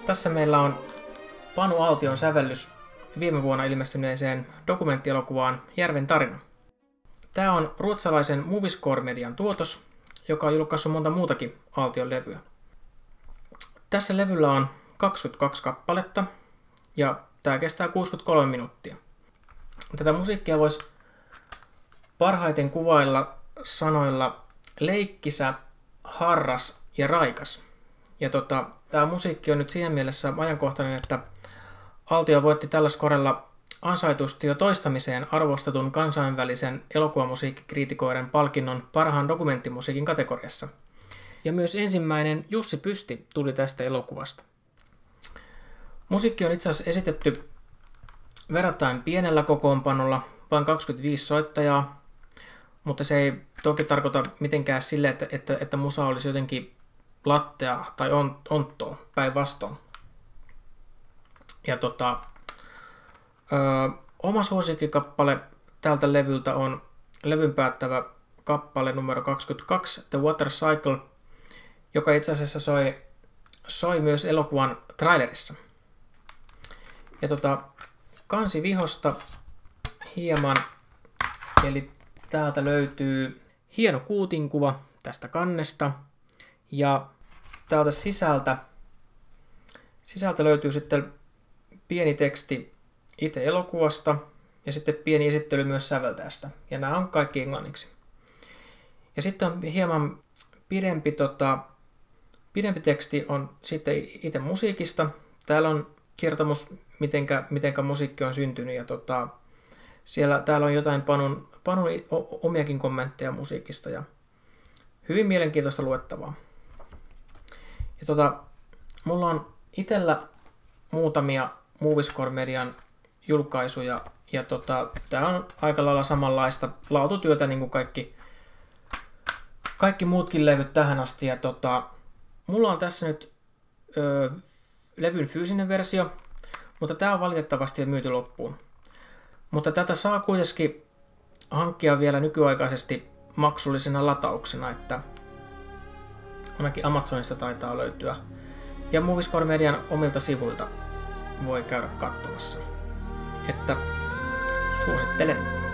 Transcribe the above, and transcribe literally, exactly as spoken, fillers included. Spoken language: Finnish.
Tässä meillä on Panu Altion sävellys viime vuonna ilmestyneeseen dokumenttielokuvaan Järven tarina. Tämä on ruotsalaisen Moviescore Median tuotos, joka on julkaissut monta muutakin Altion levyä. Tässä levyllä on kaksikymmentäkaksi kappaletta ja tämä kestää kuusikymmentäkolme minuuttia. Tätä musiikkia voisi parhaiten kuvailla sanoilla leikkisä, harras ja raikas. Ja tota, tämä musiikki on nyt siinä mielessä ajankohtainen, että Altio voitti tällä skorella ansaitusti jo toistamiseen arvostetun kansainvälisen elokuvamusiikkikriitikoiden palkinnon parhaan dokumenttimusiikin kategoriassa. Ja myös ensimmäinen Jussi Pysti tuli tästä elokuvasta. Musiikki on itse asiassa esitetty verrattain pienellä kokoonpanolla, vain kaksikymmentäviisi soittajaa, mutta se ei toki tarkoita mitenkään sille, että, että, että musa olisi jotenkin lattea tai on, onttoa päinvastoin. Ja tota, ö, oma suosikkikappale tältä levyltä on levyn päättävä kappale numero kaksikymmentäkaksi, The Water Cycle, joka itse asiassa soi, soi myös elokuvan trailerissa. Ja tota, kansivihosta hieman, eli täältä löytyy hieno kuutinkuva tästä kannesta, ja täältä sisältä, sisältä löytyy sitten pieni teksti itse elokuvasta, ja sitten pieni esittely myös säveltäjästä, ja nämä on kaikki englanniksi. Ja sitten on hieman pidempi, tota, pidempi teksti on sitten itse musiikista. Täällä on kertomus, mitenkä, mitenkä musiikki on syntynyt, ja tota, siellä, täällä on jotain Panun, Panun omiakin kommentteja musiikista, ja hyvin mielenkiintoista luettavaa. Ja tota, mulla on itsellä muutamia Moviescore Median julkaisuja, ja tota, tää on aika lailla samanlaista laatutyötä niin kuin kaikki, kaikki muutkin levyt tähän asti. Ja tota, mulla on tässä nyt ö, levyn fyysinen versio, mutta tää on valitettavasti jo myyty loppuun. Mutta tätä saa kuitenkin hankkia vielä nykyaikaisesti maksullisena latauksena, että ainakin Amazonista taitaa löytyä. Ja Moviescore Median omilta sivuilta voi käydä katsomassa. Että suosittelen.